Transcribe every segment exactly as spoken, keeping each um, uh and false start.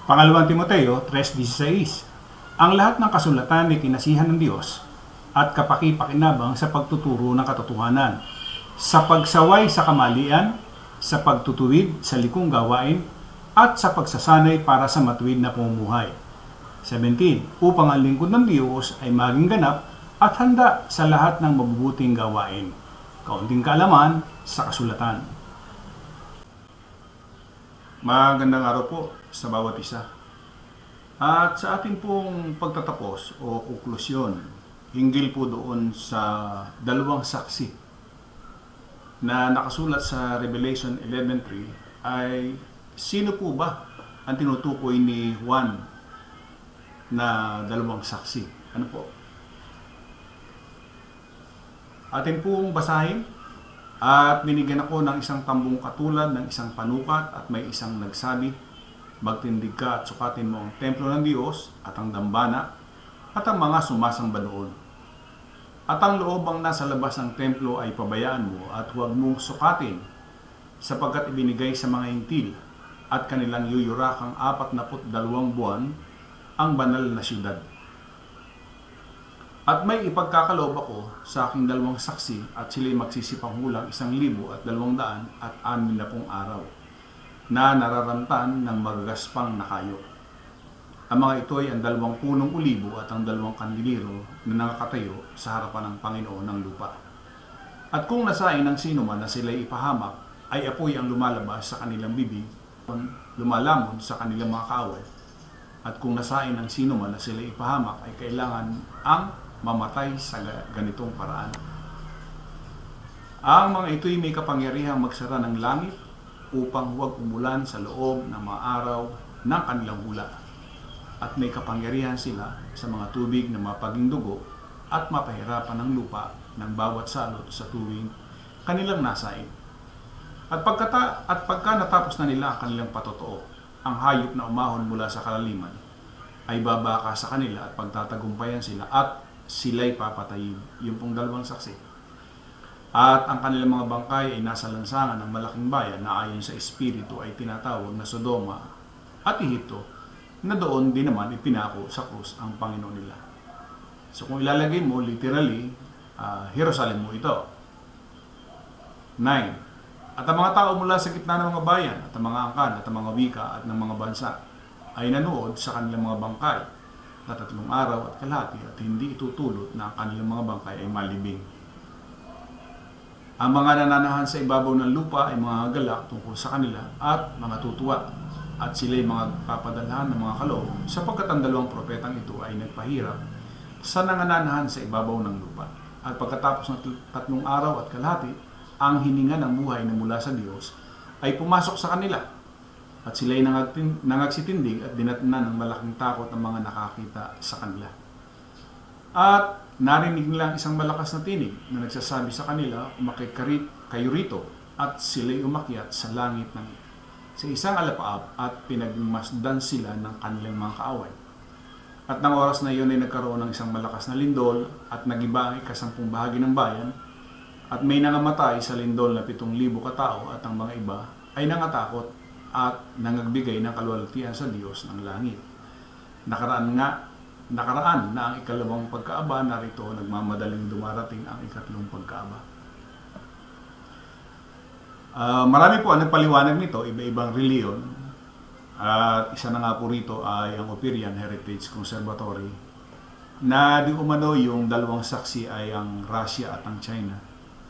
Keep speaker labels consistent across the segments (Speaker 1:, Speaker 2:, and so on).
Speaker 1: Pangalawang Timoteo three sixteen. Ang lahat ng kasulatan ay kinasihan ng Diyos at kapaki-pakinabang sa pagtuturo ng katotohanan, sa pagsaway sa kamalian, sa pagtutuwid sa likong gawain, at sa pagsasanay para sa matuwid na pamumuhay. seventeen. Upang ang lingkod ng Diyos ay maging ganap at handa sa lahat ng mabubuting gawain. Kaunting kaalaman sa kasulatan. Magandang araw po sa bawat isa. At sa ating pong pagtatapos o konklusyon, hinggil po doon sa dalawang saksi na nakasulat sa Revelation eleven three ay sino po ba ang tinutukoy ni Juan na dalawang saksi? Ano po? Atin pong basahin at binigyan ako ng isang tambong katulad ng isang panukat at may isang nagsabi, magtindig ka at sukatin mo ang templo ng Diyos at ang dambana at ang mga sumasamba doon. At ang loob ang nasa labas ng templo ay pabayaan mo at huwag mong sukatin sapagkat ibinigay sa mga hintil at kanilang yuyurakang apat na put dalawang buwan ang banal na syudad. At may ipagkakaloob ako sa aking dalawang saksi at sila'y magsisipanghulang isang libo at dalawang daan at anim na pong araw na nararamtan ng magagaspang na kayo. Ang mga ito ay ang dalawang punong ulibo at ang dalawang kandilero na nakakatayo sa harapan ng Panginoon ng lupa. At kung nasain ng sino man na sila'y ipahamak, ay apoy ang lumalabas sa kanilang bibig, lumalamon sa kanilang mga kaaway. At kung nasain ng sino man na sila'y ipahamak, ay kailangan ang mamatay sa ganitong paraan. Ang mga ito'y may kapangyarihang magsara ng langit upang huwag umulan sa loob ng mga araw ng kanilang hula. At may kapangyarihan sila sa mga tubig na mapaging dugo at mapahirapan ng lupa ng bawat salot sa tuwing kanilang nasain. At, pagkata, at pagka natapos na nila ang kanilang patotoo, ang hayop na umahon mula sa kalaliman ay babaka sa kanila at pagtatagumpayan sila at sila'y papatayin. Yung pong dalawang saksi. At ang kanilang mga bangkay ay nasa lansangan ng malaking bayan na ayon sa Espiritu ay tinatawag na Sodoma at Ehipto, na doon din naman ipinako sa krus ang Panginoon nila. So kung ilalagay mo, literally, uh, Jerusalem mo ito. nine. At ang mga tao mula sa gitna ng mga bayan at ang mga angkan at ang mga wika at ng mga bansa ay nanood sa kanilang mga bangkay na tatlong araw at kalahati at hindi itutulot na ang kanilang mga bangkay ay malibing. Ang mga nananahan sa ibabaw ng lupa ay mga galak tungkol sa kanila at mga tutuwa at sila'y mga papadalhan ng mga kaloob sapagkat ang dalawang propetang ito ay nagpahirap sa nangananahan sa ibabaw ng lupa. At pagkatapos ng tatlong araw at kalahati, ang hininga ng buhay na mula sa Diyos ay pumasok sa kanila. At sila'y nangagsitindig at dinatnan ng malaking takot ang mga nakakita sa kanila. At narinig nilang isang malakas na tinig na nagsasabi sa kanila, umakyat kayo rito, at sila'y umakyat sa langit ng sa isang alapaap at pinagmasdan sila ng kanilang mga kaaway. At ng oras na iyon ay nagkaroon ng isang malakas na lindol at nagiba ang ikasampung bahagi ng bayan at may nangamatay sa lindol na pitong libo katao at ang mga iba ay nangatakot at nangagbigay ng kaluwalhatian sa Diyos ng langit. Nakaraan nga, nakaraan na ang ikalawang pagkaaba, narito nagmamadaling dumarating ang ikatlong pagkaaba. Uh, marami po ang nagpaliwanag nito, iba-ibang reliyon. At uh, isa na nga po rito ay ang Operian Heritage Conservatory na di umano yung dalawang saksi ay ang Russia at ang China.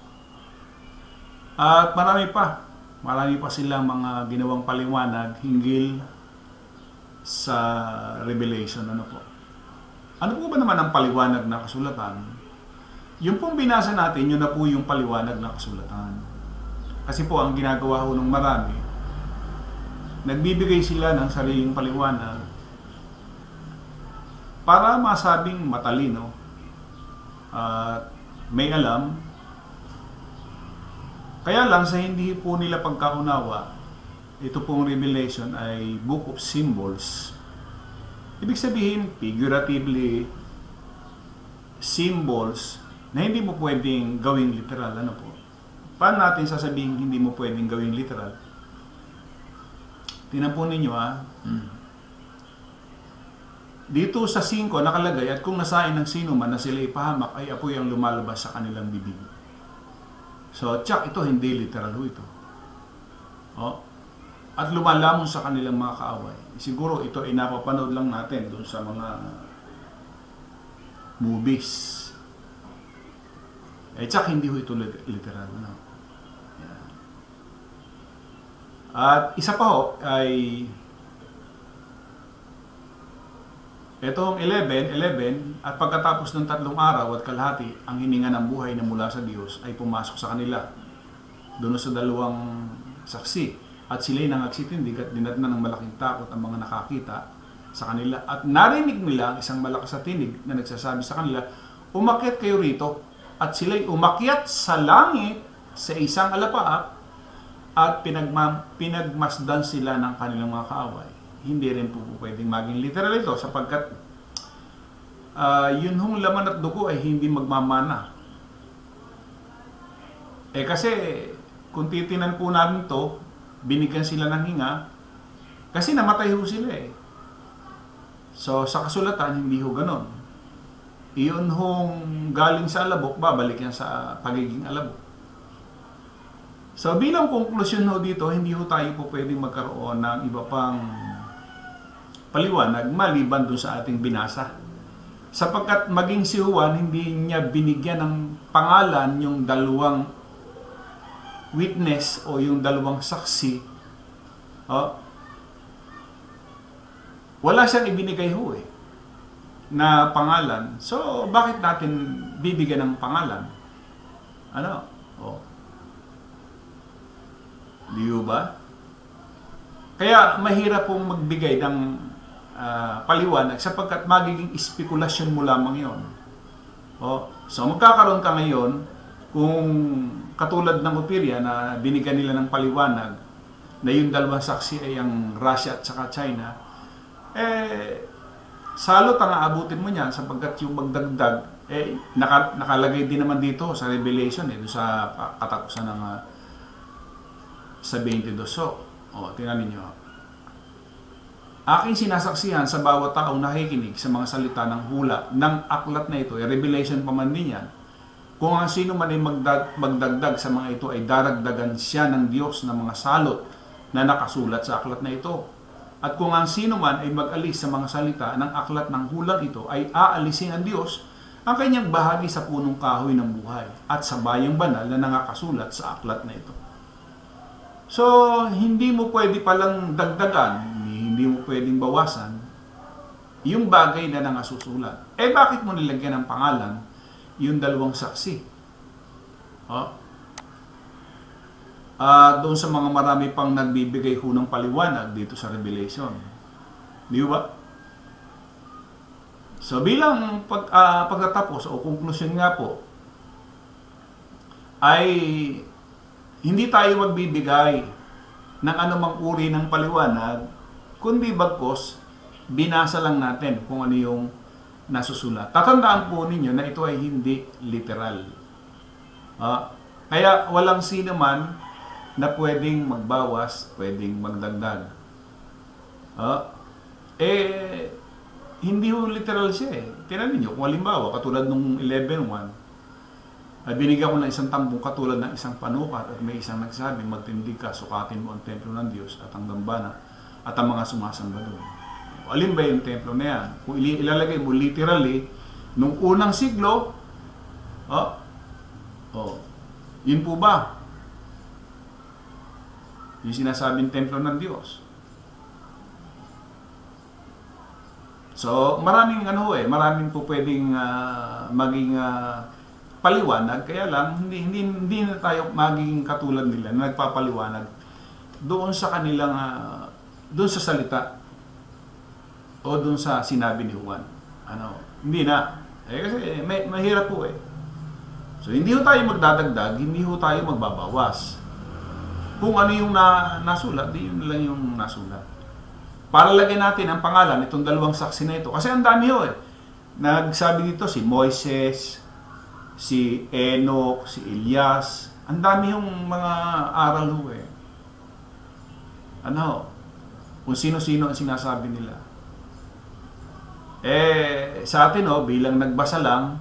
Speaker 1: At marami pa. Marami pa silang mga ginawang paliwanag hinggil sa Revelation. Ano po? Ano po ba naman ang paliwanag na kasulatan? Yung pong binasa natin, yun na po yung paliwanag na kasulatan. Kasi po, ang ginagawa ho ng marami, nagbibigay sila ng sariling paliwanag para masabing matalino at may alam. Kaya lang sa hindi po nila pagkaunawa, ito pong Revelation ay book of symbols. Ibig sabihin, figuratively, symbols na hindi mo pwedeng gawing literal. Ano po? Paano natin sasabihin hindi mo pwedeng gawing literal? Tingnan po ninyo ha. Dito sa singko nakalagay, at kung nasain ng sino man na sila ipahamak, ay apoy ang lumalabas sa kanilang bibig. So, tsak, ito hindi literal ho ito. Oh. At lumalamon sa kanilang mga kaaway. Siguro ito ay napapanood lang natin doon sa mga movies. Eh, tsak, hindi ho ito literal. No? Yeah. At isa pa ho ay itong eleven, eleven, at pagkatapos ng tatlong araw at kalahati, ang hininga ng buhay na mula sa Diyos ay pumasok sa kanila. Doon sa dalawang saksi. At sila'y nangagsitindig at dinatnan ng malaking takot ang mga nakakita sa kanila. At narinig nila ang isang malakas na tinig na nagsasabi sa kanila, umakyat kayo rito. At sila'y umakyat sa langit sa isang alapaap at pinagma pinagmasdan sila ng kanilang mga kaaway. Hindi rin po, po pwedeng maging literal ito sapagkat uh, yun hong laman at dugo ay hindi magmamana. Eh kasi kung titinan po natin to, binigyan sila ng hinga kasi namatay ho sila eh. So sa kasulatan hindi ho ganon. Iyon hong galing sa alabok, babalik yan sa pagiging alabok. So bilang konklusyon ho dito, hindi ho tayo po pwedeng magkaroon ng iba pang paliwanag maliban doon sa ating binasa. Sapagkat maging si Juan, hindi niya binigyan ng pangalan yung dalawang witness o yung dalawang saksi. Oh, wala siyang ibinigay ho eh, na pangalan. So, bakit natin bibigyan ng pangalan? Ano? Oh. Di ba? Kaya mahirap pong magbigay ng Uh, paliwanag sapagkat magiging espekulasyon mo lamang yon. Oh, so magkakaroon ka ngayon kung katulad ng Opirya na binigyan nila ng paliwanag na yung dalawang saksi ay ang Russia at saka China, eh salot ang aabutin mo niyan sapagkat yung magdagdag eh naka, nakalagay din naman dito sa Revelation eh, sa katapusan ng uh, sa twenty-two. So, oh, tingnan niyo. Aking sinasaksihan sa bawat taong nakikinig sa mga salita ng hula ng aklat na ito, eh, Revelation pa man din yan, kung ang sino man ay magdag, magdagdag sa mga ito ay daragdagan siya ng Diyos ng mga salot na nakasulat sa aklat na ito. At kung ang sino man ay mag-alis sa mga salita ng aklat ng hulang ito ay aalisin ang Diyos ang kanyang bahagi sa punong kahoy ng buhay at sa bayang banal na nakasulat sa aklat na ito. So, hindi mo pwede palang dagdagan, hindi mo pwedeng bawasan yung bagay na nangasusulat. Eh, bakit mo nilagyan ng pangalan yung dalawang saksi? Oh. Uh, doon sa mga marami pang nagbibigay ho ng paliwanag dito sa Revelation. Di ba? So, bilang pag, uh, pagtatapos o konklusyon nga po, ay hindi tayo magbibigay ng anumang uri ng paliwanag kundi bagkos, binasa lang natin kung ano yung nasusulat. Tatandaan po ninyo na ito ay hindi literal. Uh, kaya walang sino man na pwedeng magbawas, pwedeng magdagdag. Uh, eh, hindi ho literal siya eh. Tingnan niyo, kung halimbawa, katulad nung eleven one, ay binigyan ko ng isang tambong katulad ng isang panukat at may isang nagsabi, magtindig ka, sukatin mo ang templo ng Diyos at ang dambana at ang mga sumasamba doon. Alin ba yung templo na yan? Kung ilalagay mo literally, nung unang siglo, oh, oh, yun po ba? Yung sinasabing templo ng Diyos. So, maraming ano eh, maraming po pwedeng uh, maging uh, paliwanag, kaya lang hindi, hindi, hindi na tayo magiging katulad nila na nagpapaliwanag doon sa kanilang uh, doon sa salita o doon sa sinabi ni Juan. Ano, hindi na. Eh kasi may, mahirap po eh. So hindi ho tayo magdadagdag, hindi ho tayo magbabawas. Kung ano yung na, nasulat, di yun lang yung nasulat. Para lagyan natin ang pangalan itong dalawang saksi na ito. Kasi ang dami ho eh. Nagsabi dito si Moises, si Enoch, si Elias. Ang dami yung mga aral ho eh. Ano ho? Kung sino-sino ang sinasabi nila. Eh, sa atin, oh, bilang nagbasa lang,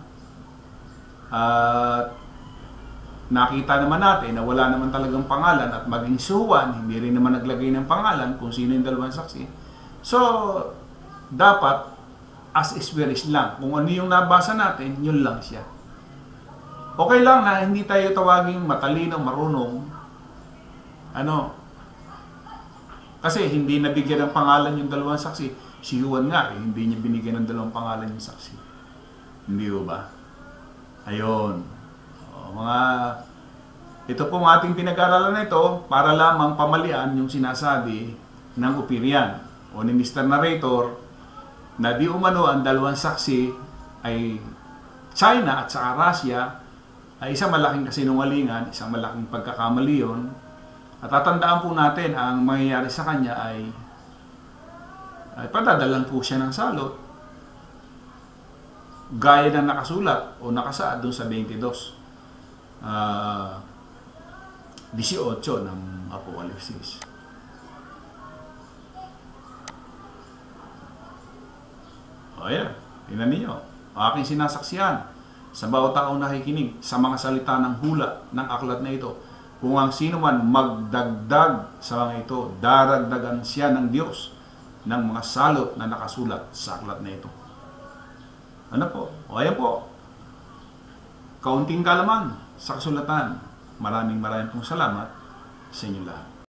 Speaker 1: at nakita naman natin na wala naman talagang pangalan at maging suwan, hindi rin naman naglagay ng pangalan kung sino yung dalawang saksi. So, dapat, as experience lang. Kung ano yung nabasa natin, yun lang siya. Okay lang na hindi tayo tawaging matalino, marunong. Ano? Kasi hindi nabigyan ng pangalan yung dalawang saksi. Si Juan nga, eh, hindi niya binigyan ng dalawang pangalan yung saksi. Hindi ba? Ayun. O, mga... Ito pong ating pinag-aralan na ito para lamang pamalian yung sinasabi ng opinion o ni Mister Narrator na di umano ang dalawang saksi ay China at saka Russia ay isang malaking kasinungalingan, isang malaking pagkakamali yun. At tatandaan po natin ang mangyayari sa kanya ay ay padadalan po siya ng salot gaya ng nakasulat o nakasaad doon sa twenty-two uh, eighteen ng Apokalipsis. O yan, tingnan ninyo, aking sinasaksihan sa bawat taong nakikinig sa mga salita ng hula ng aklat na ito. Kung ang sino man magdagdag sa mga ito, daragdagan siya ng Diyos ng mga salot na nakasulat sa aklat na ito. Ano po? O ayan po. Kaunting kalaman sa kasulatan. Maraming maraming pong salamat sa inyo lahat.